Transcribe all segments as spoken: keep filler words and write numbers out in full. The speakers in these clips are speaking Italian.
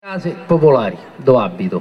Case popolari, dove abito.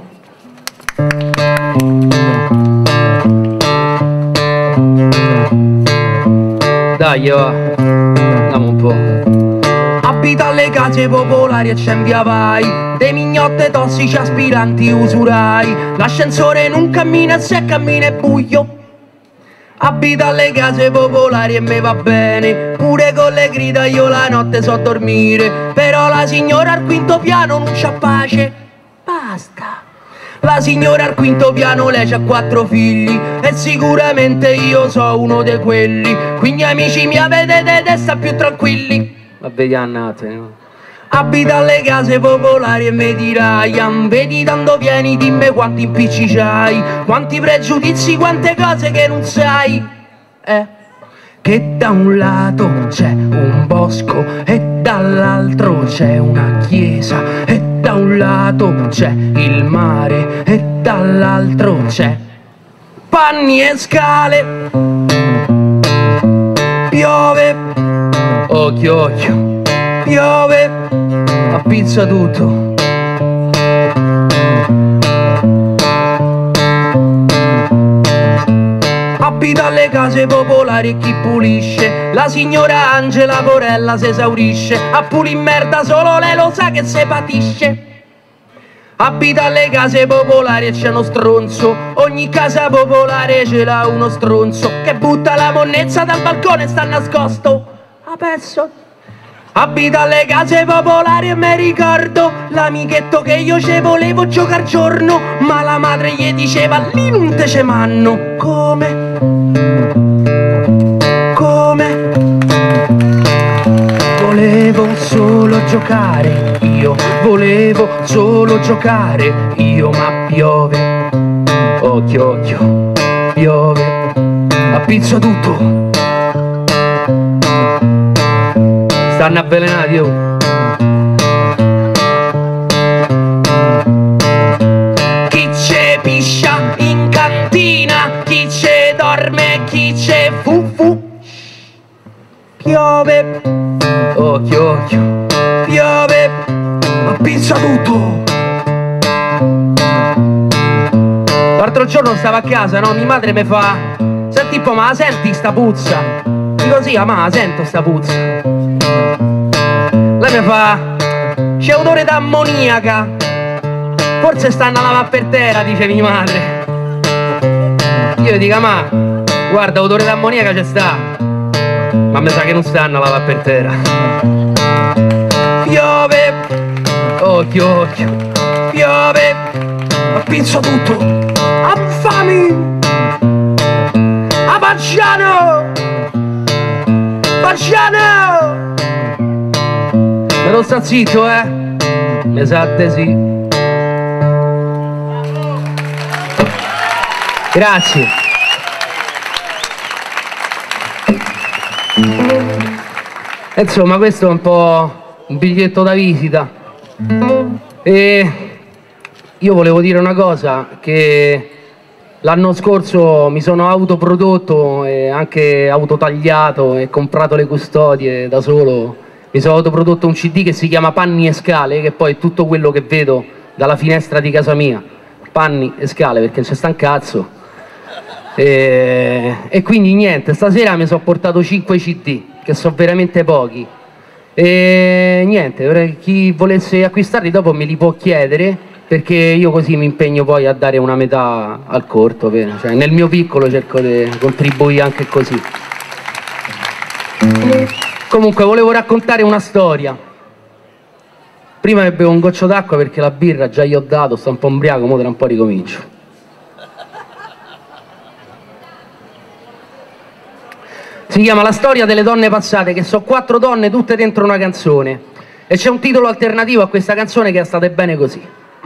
Dai, va, andiamo un po'. Abito alle case popolari e c'è in via vai dei mignotte tossici aspiranti usurai. L'ascensore non cammina e se cammina è buio. Abito alle case popolari e me va bene, pure con le grida io la notte so dormire. Però la signora al quinto piano non c'ha pace, basta. La signora al quinto piano lei c'ha quattro figli e sicuramente io so uno di quelli. Quindi amici mi avete de testa più tranquilli. Ma vediannate, no? Abito alle case popolari e mi dirai: vedi tanto vieni, dimmi quanti impicci c'hai, quanti pregiudizi, quante cose che non sai. Eh? Che da un lato c'è un bosco e dall'altro c'è una chiesa, e da un lato c'è il mare e dall'altro c'è panni e scale. Piove, occhio occhio, piove, appizza tutto. Abito alle case popolari e chi pulisce? La signora Angela Porella si esaurisce, a pulire merda solo lei lo sa che se patisce. Abito alle case popolari e c'è uno stronzo, ogni casa popolare ce l'ha uno stronzo che butta la monnezza dal balcone e sta nascosto a pezzo. Abito alle case popolari e mi ricordo l'amichetto che io ce volevo giocare giorno, ma la madre gli diceva lì non te ce manno. Come? Come? Volevo solo giocare io, volevo solo giocare io, ma piove, occhio occhio, piove, appizzo tutto. Stanno avvelenati, oh. Chi c'è piscia in cantina, chi c'è dorme, chi c'è fu fu. Piove, occhio occhio, piove, appizza tutto. L'altro giorno stavo a casa, no? Mia madre mi fa: senti un po', ma la senti sta puzza? Dico sì, ma la sento sta puzza. Lei mi fa: c'è odore d'ammoniaca, forse stanno a lavare per terra, dice mia madre. Io gli dico: ma guarda, odore d'ammoniaca c'è sta, ma mi sa che non stanno a lavare per terra. Piove, occhio occhio, piove, appizzo tutto. Affami, a Pacciano, Pacciano. Me lo sta zitto, eh? Mi sa di sì. Grazie. E insomma, questo è un po' un biglietto da visita. E io volevo dire una cosa, che l'anno scorso mi sono autoprodotto e anche autotagliato e comprato le custodie da solo. Mi sono autoprodotto un C D che si chiama Panni e Scale, che poi è tutto quello che vedo dalla finestra di casa mia. Panni e scale, perché c'è sta un cazzo. E, e quindi niente, stasera mi sono portato cinque C D, che sono veramente pochi. E niente, chi volesse acquistarli dopo me li può chiedere, perché io così mi impegno poi a dare una metà al corto, cioè nel mio piccolo cerco di contribuire anche così. Comunque volevo raccontare una storia. Prima che bevo un goccio d'acqua perché la birra già gli ho dato, sto un po' ubriaco, mo tra un po' ricomincio. Si chiama La storia delle donne passate, che sono quattro donne tutte dentro una canzone. E c'è un titolo alternativo a questa canzone che è State bene così.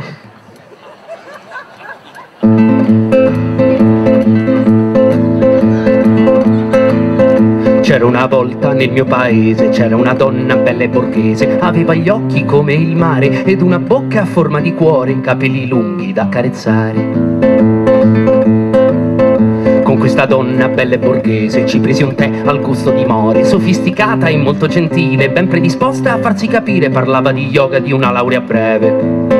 C'era una volta nel mio paese, c'era una donna bella e borghese, aveva gli occhi come il mare ed una bocca a forma di cuore, capelli lunghi da accarezzare. Con questa donna bella e borghese ci presi un tè al gusto di more, sofisticata e molto gentile, ben predisposta a farsi capire, parlava di yoga, di una laurea breve.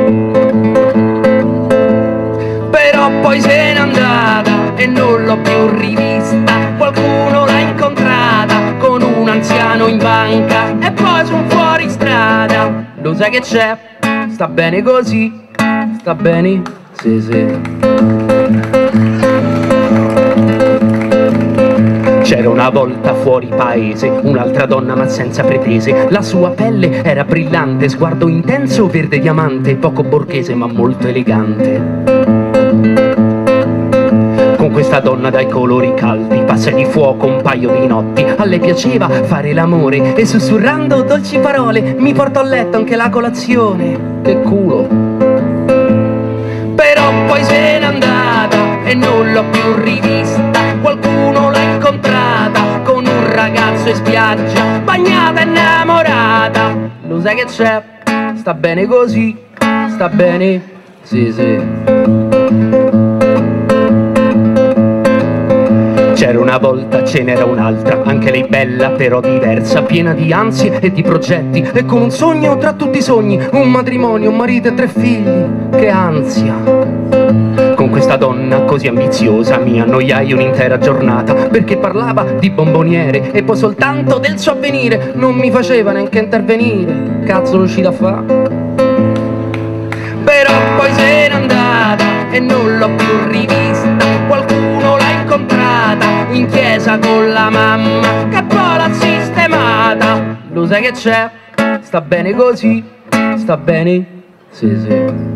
Però poi se n'è andata e non l'ho più rivista, qualcuno l'ha incontrata con un anziano in banca e poi su un fuoristrada. Lo sai che c'è? Sta bene così, sta bene, sì sì. C'era una volta fuori paese un'altra donna ma senza pretese, la sua pelle era brillante, sguardo intenso verde diamante, poco borghese ma molto elegante. Con questa donna dai colori caldi, passa di fuoco un paio di notti, a lei piaceva fare l'amore e sussurrando dolci parole mi portò a letto anche la colazione. Che culo! Però poi se n'è andata e non l'ho più rivista, qualcuno l'ha incontrata con un ragazzo in spiaggia, bagnata e innamorata. Lo sai che c'è? Sta bene così, sta bene, sì sì. C'era una volta, ce n'era un'altra, anche lei bella però diversa, piena di ansie e di progetti e con un sogno tra tutti i sogni, un matrimonio, un marito e tre figli. Che ansia! Con questa donna così ambiziosa mi annoiai un'intera giornata perché parlava di bomboniere e poi soltanto del suo avvenire, non mi faceva neanche intervenire. Cazzo lo uscì da fa? Però poi se n'è andata e non l'ho più rivista, qualcuno l'ha incontrata in chiesa con la mamma che poi l'ha sistemata. Lo sai che c'è? Sta bene così, sta bene, sì sì.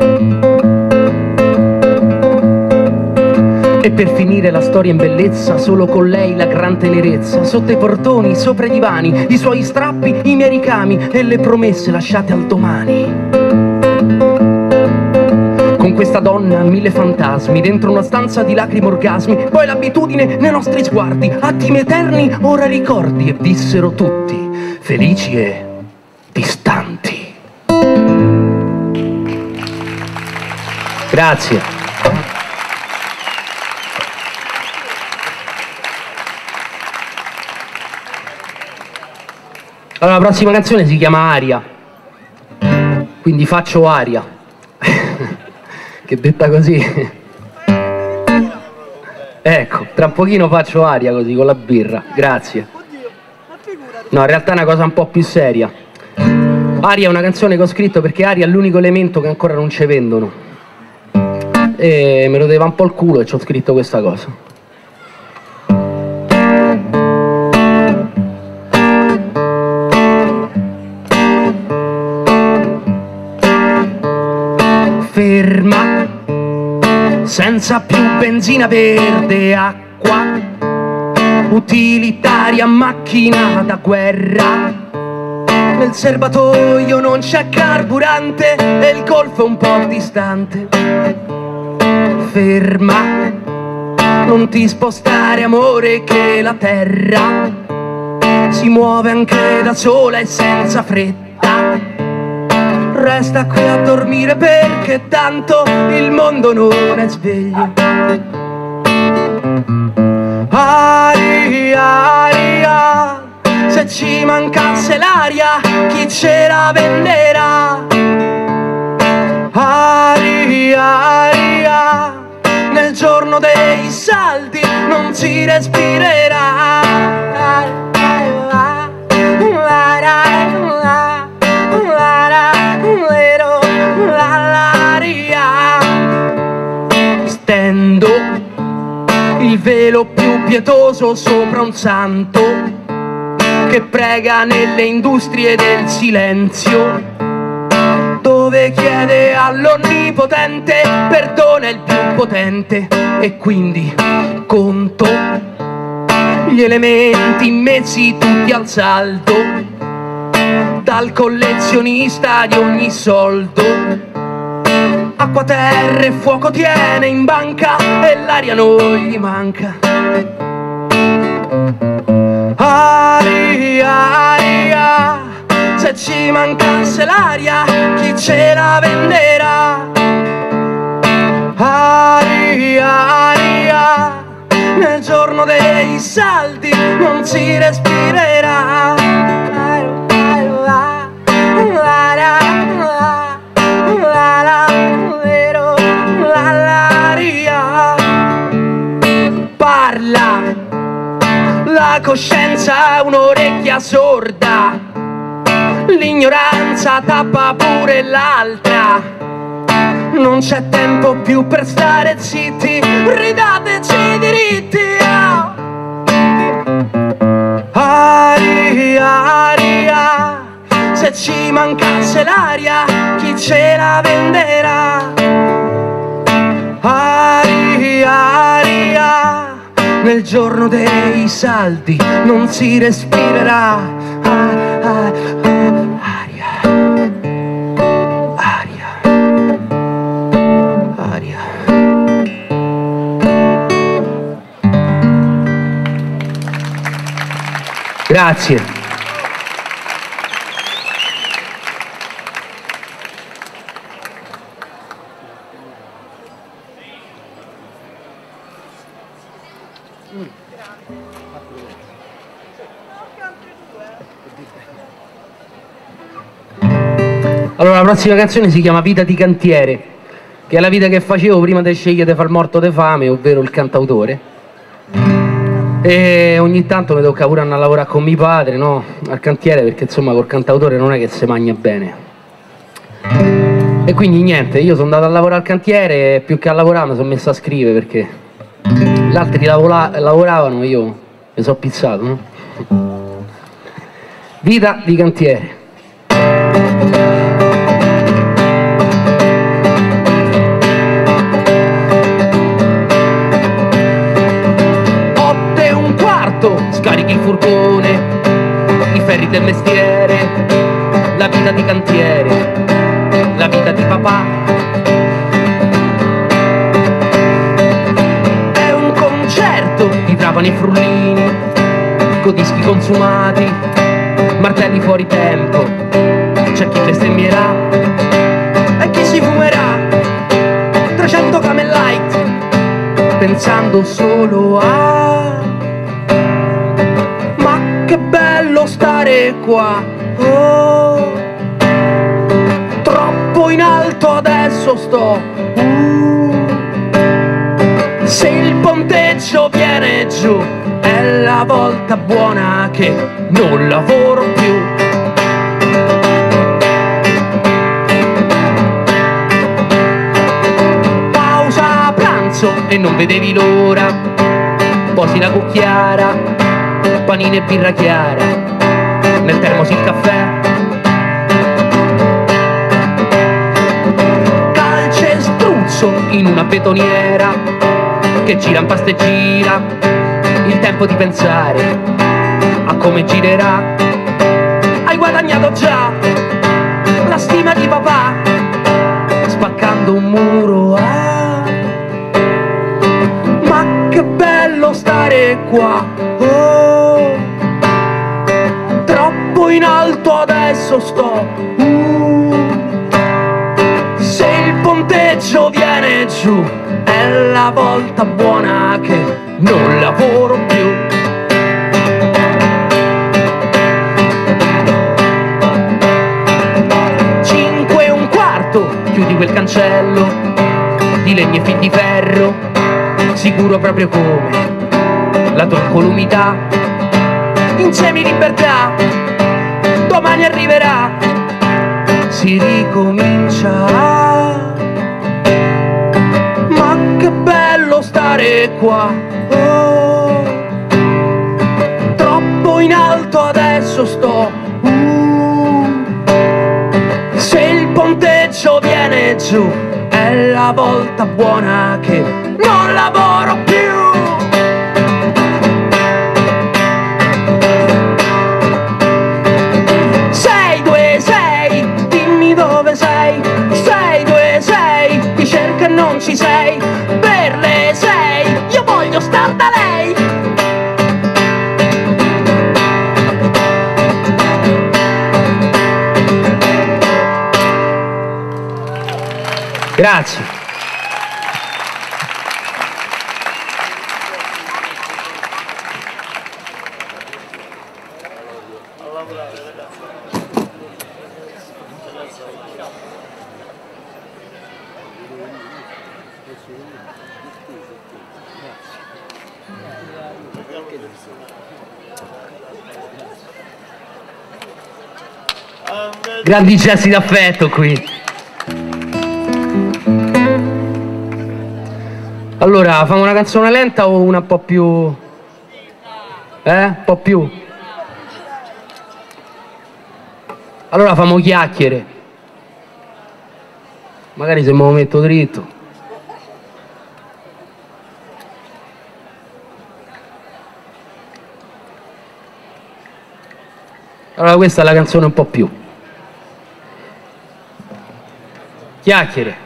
E per finire la storia in bellezza, solo con lei la gran tenerezza, sotto i portoni, sopra i divani, i suoi strappi, i miei ricami e le promesse lasciate al domani. Con questa donna mille fantasmi, dentro una stanza di lacrime orgasmi, poi l'abitudine nei nostri sguardi, attimi eterni, ora ricordi, e vissero tutti felici e distanti. Grazie. Allora, la prossima canzone si chiama Aria, quindi faccio aria, che detta così, ecco, tra un pochino faccio aria così con la birra, grazie. No, in realtà è una cosa un po' più seria. Aria è una canzone che ho scritto perché aria è l'unico elemento che ancora non ci vendono e me lo deva un po' il culo e ci ho scritto questa cosa. Ferma, senza più benzina verde, acqua, utilitaria macchina da guerra. Nel serbatoio non c'è carburante e il golfo è un po' distante. Ferma, non ti spostare amore che la terra si muove anche da sola e senza fretta. Resta qui a dormire perché tanto il mondo non è sveglio. Aria, aria, se ci mancasse l'aria chi ce la venderà? Aria, aria, nel giorno dei saldi non si respirerà. Stendo il velo più pietoso sopra un santo che prega nelle industrie del silenzio, dove chiede all'onnipotente perdona il più potente e quindi conto gli elementi messi tutti al saldo dal collezionista di ogni soldo. Acqua, terra e fuoco tiene in banca e l'aria non gli manca. Aria, aria, se ci mancasse l'aria chi ce la venderà? Aria, aria, dei saldi non si respirerà. Parla, la coscienza ha un'orecchia sorda, l'ignoranza tappa pure l'altra. Non c'è tempo più per stare zitti, ridateci i diritti. Aria, aria, se ci mancasse l'aria, chi ce la venderà? Aria, aria, nel giorno dei saldi non si respirerà. Ah, ah, ah, aria, aria, aria. Grazie. Allora, la prossima canzone si chiama Vita di cantiere, che è la vita che facevo prima di scegliere di far morto di fame, ovvero il cantautore. E ogni tanto mi tocca pure andare a lavorare con mio padre, no? Al cantiere, perché insomma col cantautore non è che si mangia bene. E quindi niente, io sono andato a lavorare al cantiere e più che a lavorare mi sono messo a scrivere, perché gli altri lavora lavoravano e io mi sono pizzato, no? Vita di cantiere. Scarichi il furgone, i ferri del mestiere, la vita di cantiere, la vita di papà. È un concerto di trapani e frullini, con dischi consumati, martelli fuori tempo. C'è chi bestemmierà e chi si fumerà trecento Camel Light, pensando solo a che bello stare qua, oh, troppo in alto adesso sto, uh, se il ponteggio viene giù è la volta buona che non lavoro più. Pausa pranzo e non vedevi l'ora, posi la cucchiara, panini e birra chiara, nel termos il caffè, calcestruzzo in una betoniera che gira in pasta e gira, il tempo di pensare a come girerà. Hai guadagnato già la stima di papà, spaccando un muro. Ah, ma che bello stare qua, oh, troppo in alto adesso sto, uh, se il ponteggio viene giù è la volta buona che non lavoro più. Cinque e un quarto, chiudi quel cancello di legno e fil di ferro, sicuro proprio come la tua incolumità. Insieme libertà, domani arriverà, si ricomincia. Ma che bello stare qua, oh, troppo in alto adesso sto, uh, se il ponteggio viene giù è la volta buona che non lavoro più. Non ci sei, per le sei, io voglio star da lei. Grazie. Grandi gesti d'affetto qui. Allora, famo una canzone lenta o una un po' più... Eh? Un po' più? Allora famo chiacchiere. Magari se me lo metto dritto. Allora questa è la canzone un po' più. Chiacchiere.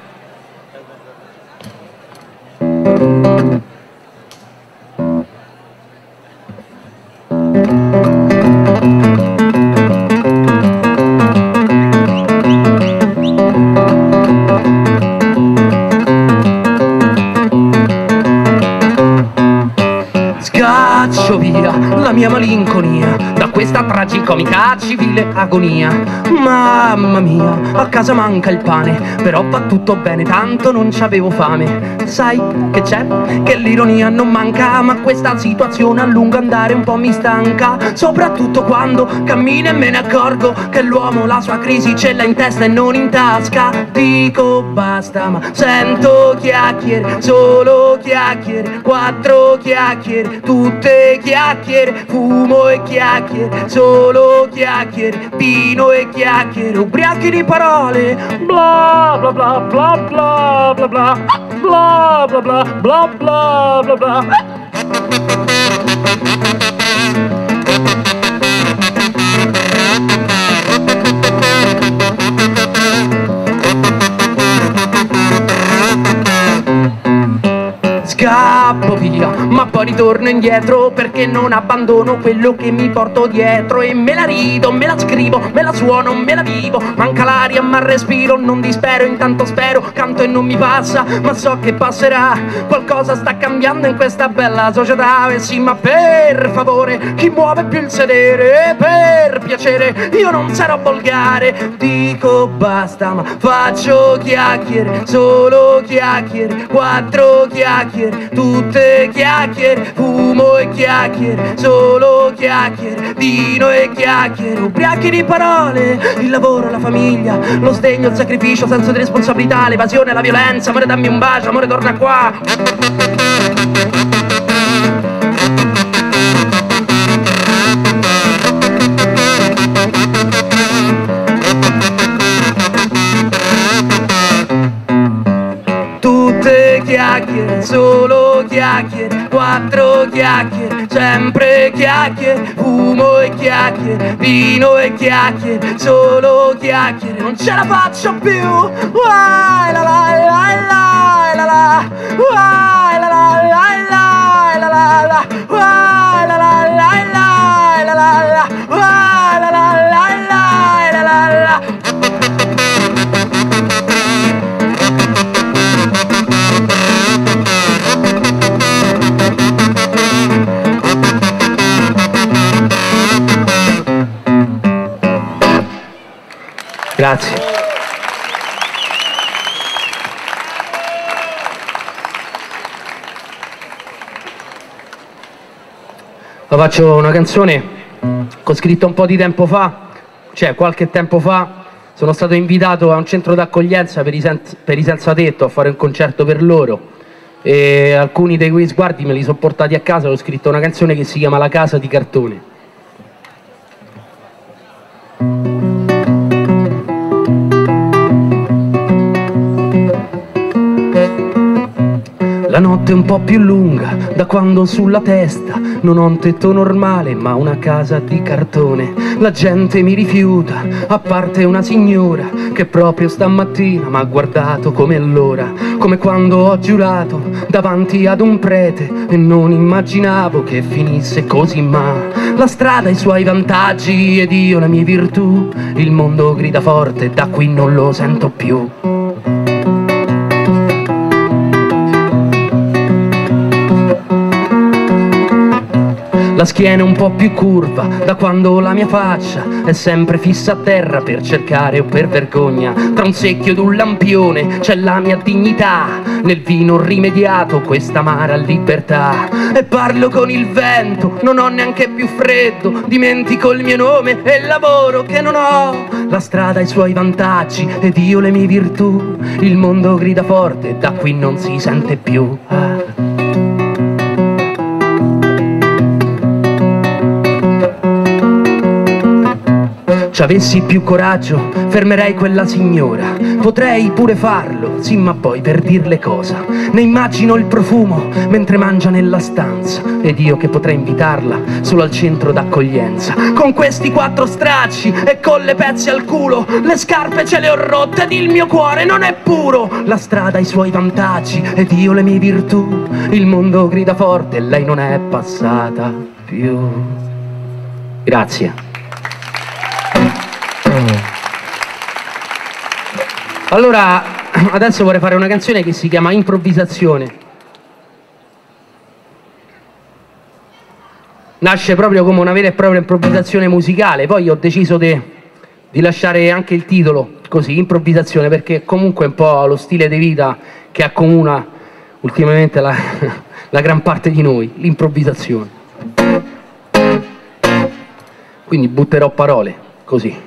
Scaccio via la mia malinconia da questa tragicomica civile agonia. Mamma mia, a casa manca il pane, però va tutto bene, tanto non c'avevo fame. Sai che c'è? Che l'ironia non manca, ma questa situazione a lungo andare un po' mi stanca. Soprattutto quando cammino e me ne accorgo che l'uomo la sua crisi ce l'ha in testa e non in tasca. Dico basta, ma sento chiacchiere, solo chiacchiere, quattro chiacchiere, tutte chiacchiere, fumo e chiacchiere, solo chiacchiere, vino e chiacchiere, ubriachi di parole, bla bla bla bla bla bla bla bla bla bla bla bla bla bla. Scappo via, ma poi ritorno indietro perché non abbandono quello che mi porto dietro. E me la rido, me la scrivo, me la suono, me la vivo. Manca l'aria ma respiro, non dispero, intanto spero. Canto e non mi passa, ma so che passerà. Qualcosa sta cambiando in questa bella società. E sì, ma per favore, chi muove più il sedere? Per piacere, io non sarò volgare. Dico basta, ma faccio chiacchiere, solo chiacchiere, quattro chiacchiere, tutte chiacchiere, fumo e chiacchiere, solo chiacchiere, vino e chiacchiere, ubriachi di parole, il lavoro, la famiglia, lo sdegno, il sacrificio, senso di responsabilità, l'evasione, la violenza. Amore dammi un bacio, amore torna qua. Chiacchiere, solo chiacchiere, quattro chiacchiere, sempre chiacchiere, fumo e chiacchiere, vino e chiacchiere, solo chiacchiere, non ce la faccio più. Uai, la la la la la la, uai, la la la la la la la, uai, la la la la la la la, uai, la la la la la la la. Grazie. La faccio una canzone che ho scritto un po' di tempo fa, cioè qualche tempo fa. Sono stato invitato a un centro d'accoglienza per i, per i senza tetto a fare un concerto per loro e alcuni dei quei sguardi me li sono portati a casa e ho scritto una canzone che si chiama La casa di cartone. La notte è un po' più lunga da quando sulla testa non ho un tetto normale ma una casa di cartone. La gente mi rifiuta, a parte una signora che proprio stamattina m'ha guardato come allora, come quando ho giurato davanti ad un prete e non immaginavo che finisse così. Ma la strada ha i suoi vantaggi ed io la mia virtù, il mondo grida forte, da qui non lo sento più. La schiena un po' più curva da quando la mia faccia è sempre fissa a terra per cercare o per vergogna. Tra un secchio ed un lampione c'è la mia dignità, nel vino rimediato questa amara libertà. E parlo con il vento, non ho neanche più freddo, dimentico il mio nome e il lavoro che non ho. La strada ha i suoi vantaggi ed io le mie virtù, il mondo grida forte, da qui non si sente più. Ah. Se avessi più coraggio fermerei quella signora, potrei pure farlo, sì, ma poi per dirle cosa? Ne immagino il profumo mentre mangia nella stanza ed io che potrei invitarla solo al centro d'accoglienza. Con questi quattro stracci e con le pezze al culo, le scarpe ce le ho rotte ed il mio cuore non è puro. La strada ha i suoi vantaggi ed io le mie virtù, il mondo grida forte e lei non è passata più. Grazie. Allora, adesso vorrei fare una canzone che si chiama Improvvisazione. Nasce proprio come una vera e propria improvvisazione musicale, poi ho deciso di, di lasciare anche il titolo così, Improvvisazione, perché comunque è un po' lo stile di vita che accomuna ultimamente la, la gran parte di noi, l'improvvisazione. Quindi butterò parole, così.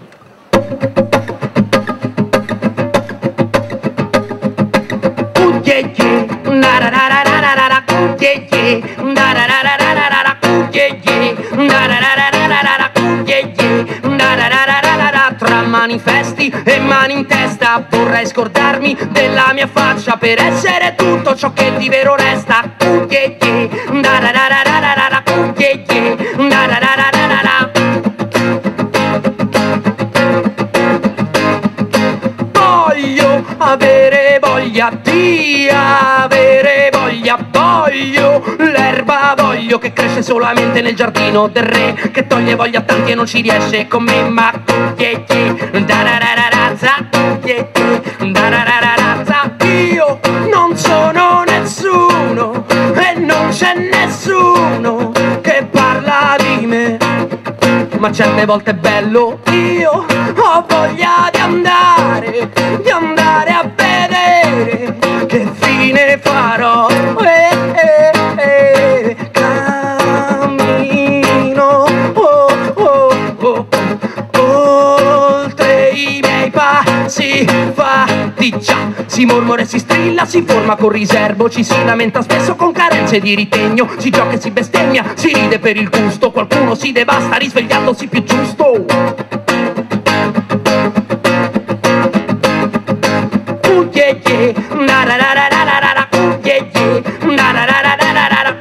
Tra manifesti e mani in testa vorrei scordarmi della mia faccia per essere tutto ciò che di vero resta. Voglio avere voglia di avere voglia, voglio l'erba, voglio che cresce solamente nel giardino del re, che toglie voglia a tanti e non ci riesce con me, ma io non sono nessuno e non c'è nessuno che parla di me, ma certe volte è bello, io ho voglia di andare, di andare a vedere che fine farò. Eh, eh, eh, cammino oh, oh, oh, oltre i miei passi fatti già. Si mormora e si strilla, si forma con riservo, ci si lamenta spesso con carenze di ritegno, si gioca e si bestemmia, si ride per il gusto, qualcuno si devasta risvegliandosi più giusto. Uh, yeah, yeah. Na, na, na, na, na, na, na. Uh, yeah, yeah. Na, na, na, na, na, na, na.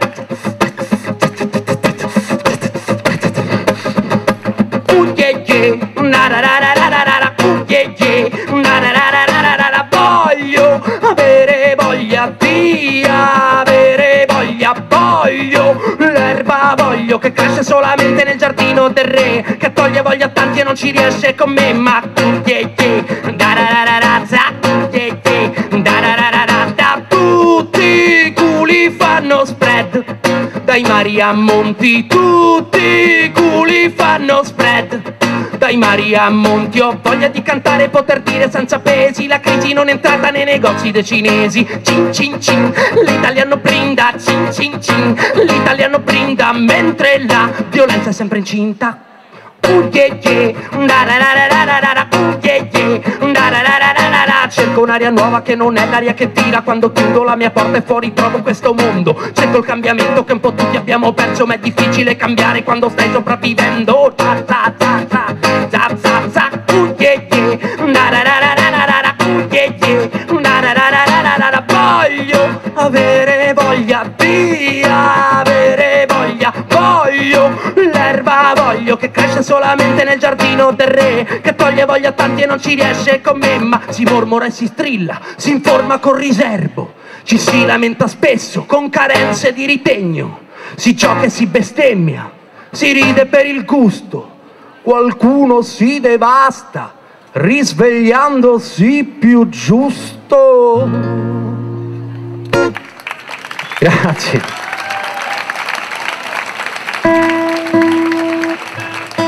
Uh, yeah, yeah. Na, na, na, na, na, na, na. Uh, yeah, yeah. Na, na, na, na, na, na, na. Voglio avere voglia di avere voglia, voglio l'erba, voglio che cresce solamente nel giardino del re, che toglie voglia a tanti e non ci riesce con me, ma yeah, yeah. Da, da, da, da, da, yeah, yeah. Da, da, da, da, da. Tutti i culi fanno spread, dai mari a monti, tutti i culi fanno spread, dai mari a monti. Ho voglia di cantare e poter dire senza pesi, la crisi non è entrata nei negozi dei cinesi. Cin cin cin, l'italiano brinda, cin cin cin, l'italiano brinda mentre la violenza è sempre incinta. Uh, yeah, yeah. Da, da, da, da, da, da, da. Uh, yeah, yeah. Da, da, da, da, da, da, da. Cerco un'aria nuova che non è l'aria che tira quando chiudo la mia porta e fuori trovo questo mondo. Cerco il cambiamento che un po' tutti abbiamo perso, ma è difficile cambiare quando stai sopravvivendo. Ta, ta, ta, ta, ta, ta, ta. Uh, yeah, yeah. Da, da, da, da, da, da, da. Uh, yeah, yeah. Da, da, da, da, da, da, da. Voglio avere voglia di avere voglia, voglio l'erba, voglio che cresce solamente nel giardino del re, che toglie voglia a tanti e non ci riesce con me, ma si mormora e si strilla, si informa con riservo, ci si lamenta spesso con carenze di ritegno, si gioca e si bestemmia, si ride per il gusto, qualcuno si devasta risvegliandosi più giusto. Grazie.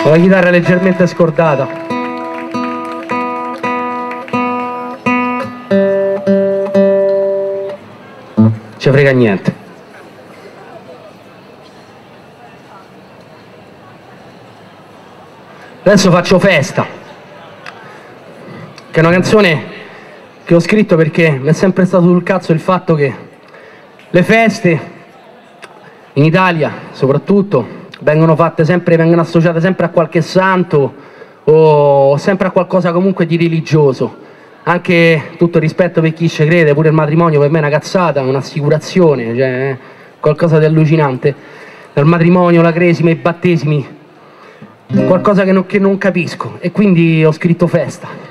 Ho la chitarra leggermente scordata. Ci frega niente. Adesso faccio Festa, che è una canzone che ho scritto perché mi è sempre stato sul cazzo il fatto che le feste in Italia soprattutto vengono fatte sempre, vengono associate sempre a qualche santo o sempre a qualcosa comunque di religioso. Anche tutto il rispetto per chi ci crede, pure il matrimonio per me è una cazzata, un'assicurazione, cioè qualcosa di allucinante. Dal matrimonio, la cresima, i battesimi, qualcosa che non, che non capisco, e quindi ho scritto Festa.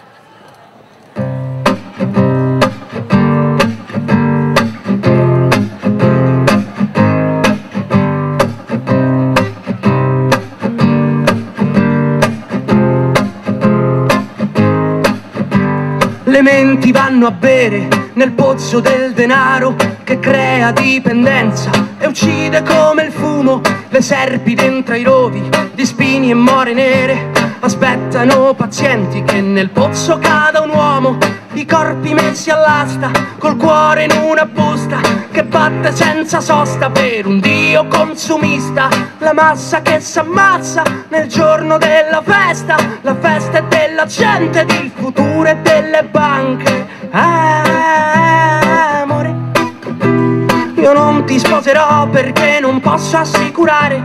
Le menti vanno a bere nel pozzo del denaro che crea dipendenza e uccide come il fumo. Le serpi dentro ai rovi di spini e more nere aspettano pazienti che nel pozzo cada un uomo. I corpi messi all'asta col cuore in una busta che batte senza sosta per un dio consumista. La massa che s'ammazza nel giorno della festa, la festa è della gente, del futuro e delle banche. Ah, amore, io non ti sposerò perché non posso assicurare.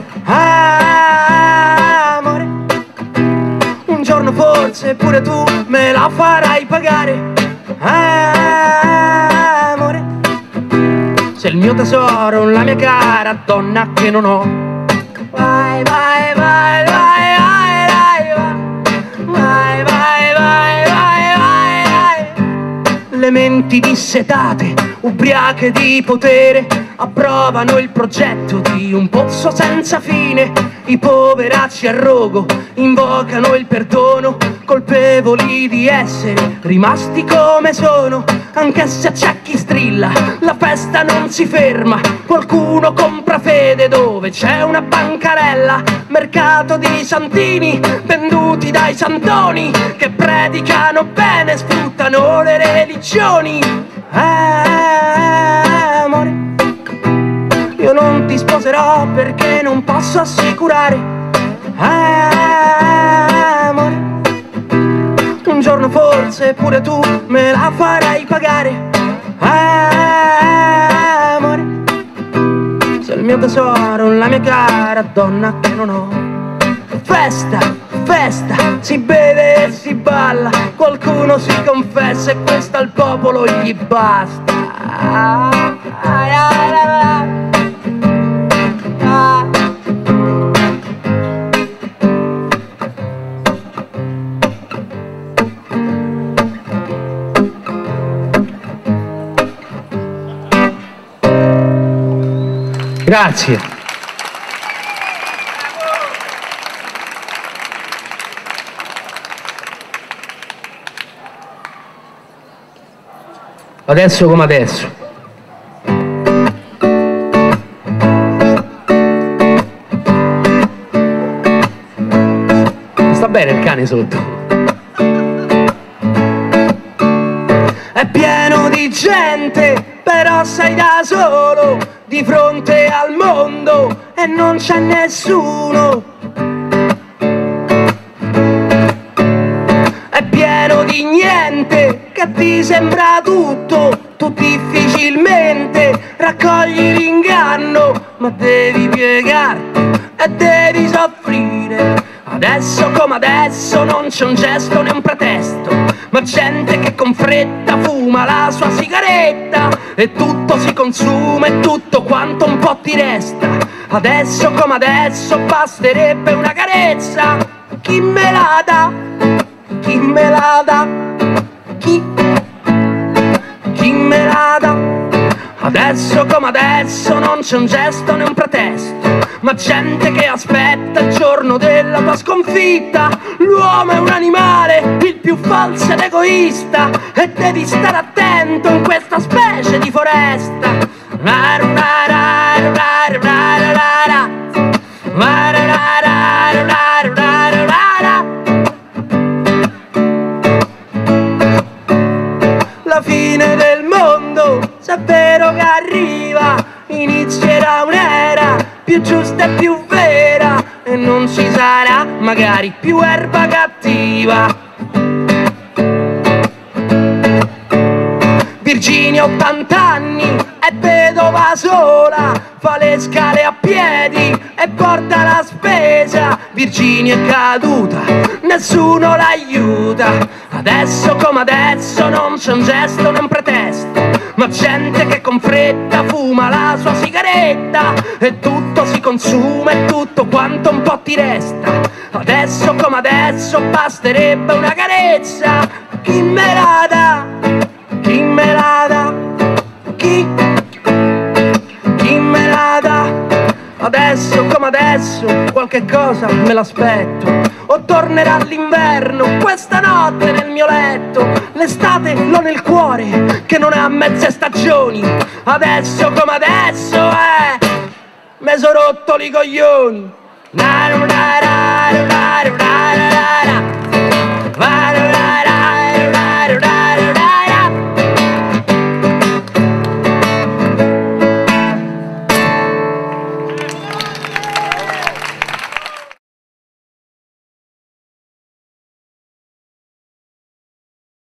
Ah, amore, un giorno forse pure tu me la farai pagare. Ah, amore, sei il mio tesoro, la mia cara donna che non ho. Vai, vai, vai, vai, vai, vai, vai, vai, vai, vai, vai, vai. Le menti dissetate, ubriache di potere, approvano il progetto di un pozzo senza fine. I poveracci a rogo invocano il perdono, colpevoli di essere rimasti come sono. Anche se c'è chi strilla, la festa non si ferma. Qualcuno compra fede dove c'è una bancarella. Mercato di santini venduti dai santoni che predicano bene, sfruttano le religioni. Ah, amore, io non ti sposerò perché non posso assicurare. Ah, amore, un giorno forse pure tu me la farai pagare. Ah, amore, sei il mio tesoro, la mia cara donna che non ho. Festa, festa, si beve e si balla, qualcuno si confessa e questo al popolo gli basta. Ah, ah, ah, ah. Grazie. Adesso come adesso. Sta bene il cane sotto. È pieno di gente, però sei da solo di fronte al mondo e non c'è nessuno. È pieno di niente che ti sembra tutto, tu difficilmente raccogli l'inganno, ma devi piegarti e devi soffrire. Adesso come adesso non c'è un gesto né un pretesto, ma gente che con fretta fuma la sua sigaretta e tutto si consuma e tutto quanto un po' ti resta. Adesso come adesso basterebbe una carezza. Chi me la dà? Chi me la dà? Chi? Chi me la dà? Adesso come adesso non c'è un gesto né un pretesto, ma gente che aspetta il giorno della tua sconfitta. L'uomo è un animale, il più falso ed egoista, e devi stare attento in questa specie di foresta. La la fine del mondo, se è vero che arriva, inizierà un'era più giusta e più vera, e non ci sarà magari più erba cattiva. Virginia ottanta anni, è vedova sola, fa le scale a piedi e porta la spesa. Virginia è caduta, nessuno l'aiuta. Adesso come adesso non c'è un gesto né un pretesto, ma gente che con fretta fuma la sua sigaretta e tutto si consuma e tutto quanto un po' ti resta. Adesso come adesso basterebbe una carezza. Chi me la dà? Chi me la dà? Chi? Chi me la dà? Adesso come adesso qualche cosa me l'aspetto. O tornerà l'inverno questa notte nel mio letto. L'estate l'ho nel cuore che non ha mezze stagioni. Adesso come adesso eh, me so rotto li coglioni. Na, na, na, na.